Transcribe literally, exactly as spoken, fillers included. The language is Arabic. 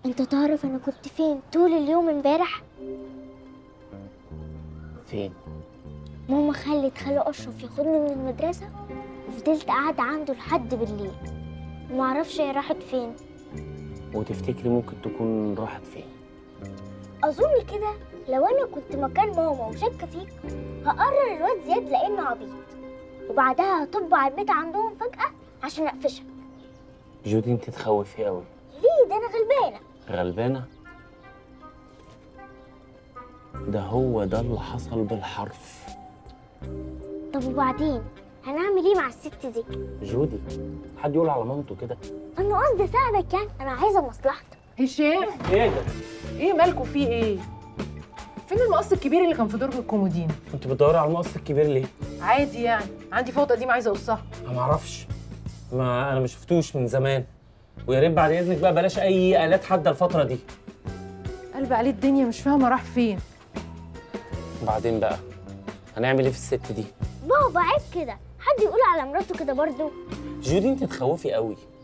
انت تعرف انا كنت فين طول اليوم امبارح؟ فين؟ ماما خلت خالو اشرف ياخدني من المدرسه وفضلت قاعده عنده لحد بالليل ومعرفش هي راحت فين. وتفتكري ممكن تكون راحت فين؟ اظن كده لو انا كنت مكان ماما وشاكه فيك هقرر الواد زياد لانه عبيط، وبعدها هطب على البيت عندهم فجاه عشان اقفشك. جودي انت تخوفي قوي. ليه؟ ده انا غلبانه. غلبانه؟ ده هو ده اللي حصل بالحرف. طب وبعدين هنعمل ايه مع الست دي؟ جودي حد يقول على مامته كده؟ انا قصدي اساعدك، يعني انا عايزه مصلحتك. هشام، ايه ده؟ ايه مالكوا فيه ايه؟ فين المقص الكبير اللي كان في درج الكومودين؟ كنت بتدوري على المقص الكبير ليه؟ عادي يعني، عندي فوطه قديمه عايزه اقصها. انا ما اعرفش، ما انا ما شفتوش من زمان، ويا ريت بعد اذنك بقى بلاش اي الات حاده الفتره دي. قلب عليه الدنيا، مش فاهمه راح فين. وبعدين بقى هنعمل ايه في الست دي؟ بابا عيب كده، حد يقول على مراته كده برضه؟ جودي انت تخوفي قوي.